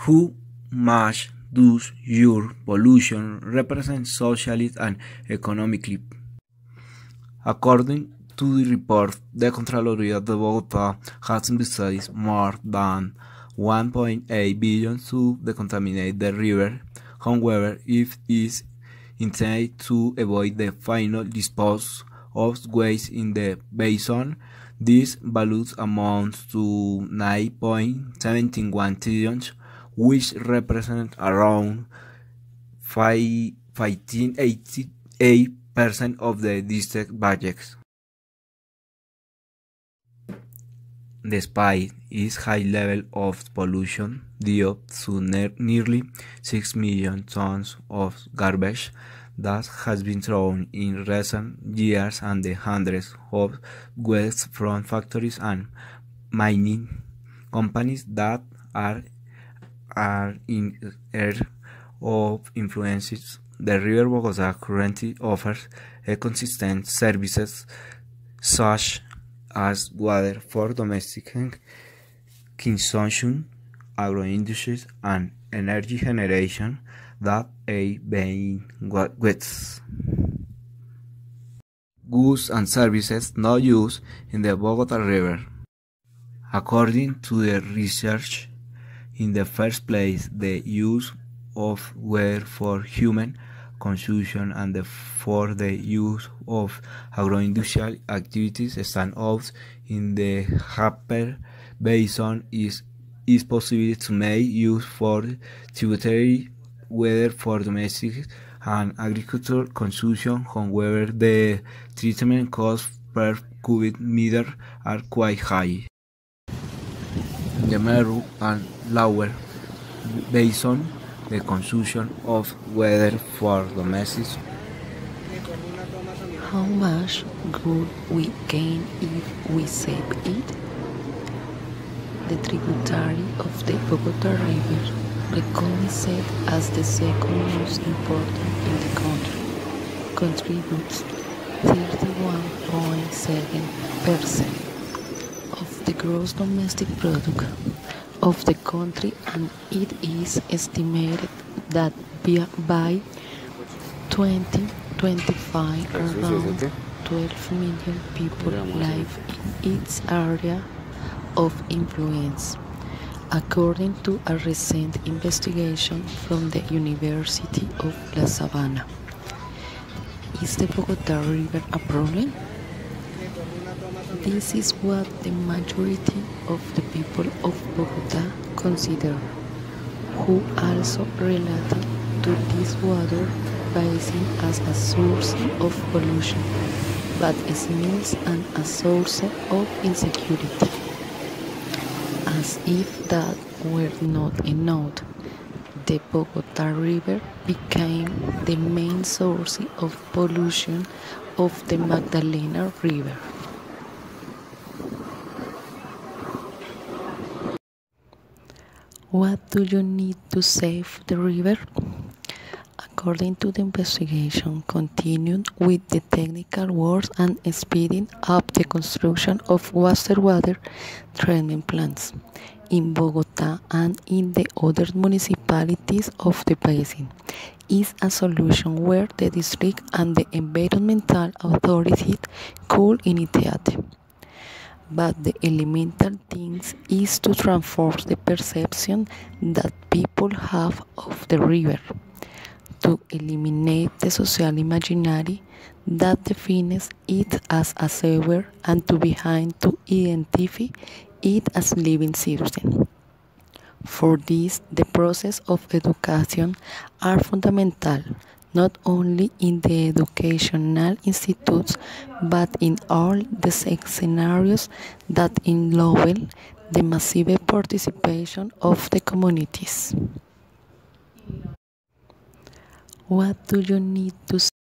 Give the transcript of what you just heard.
How much does your pollution represent socially and economically? According to the report, the Contraloría de Bogotá has investigated more than 1.8 billion to decontaminate the river. However, it is intended to avoid the final disposal of waste in the basin. This value amounts to 9.71 trillion, which represents around 15.88% of the district budget. Despite its high level of pollution, due to nearly 6 million tons of garbage that has been thrown in recent years and the hundreds of waste from factories and mining companies that are in area of influences, the River Bogotá currently offers consistent services such as water for domestic consumption, agro-industries, and energy generation that are being goods and services not used in the Bogotá River. According to the research, in the first place, the use of water for human consumption and for the use of agro-industrial activities stand out in the Upper Basin is possible to make use for tributary water for domestic and agricultural consumption. However, the treatment costs per cubic meter are quite high. In the middle and lower basin, the consumption of water for domestic. How much good we gain if we save it? The tributary of the Bogotá River, recognized as the second most important in the country, contributes 31.7% of the gross domestic product of the country, and it is estimated that by 2025 around 12 million people live in its area of influence, according to a recent investigation from the University of La Sabana. Is the Bogotá River a problem? This is what the majority of the people of Bogotá consider, who also relate to this water basin as a source of pollution, but smells and a source of insecurity. As if that were not enough, the Bogotá River became the main source of pollution of the Magdalena River. What do you need to save the river? According to the investigation, continued with the technical works and speeding up the construction of wastewater treatment plants in Bogotá and in the other municipalities of the basin is a solution where the district and the environmental authorities could initiate. But the elemental thing is to transform the perception that people have of the river, to eliminate the social imaginary that defines it as a sewer and to begin to identify it as living citizen. For this, the process of education are fundamental, not only in the educational institutes, but in all the scenarios that involve the massive participation of the communities. What do you need to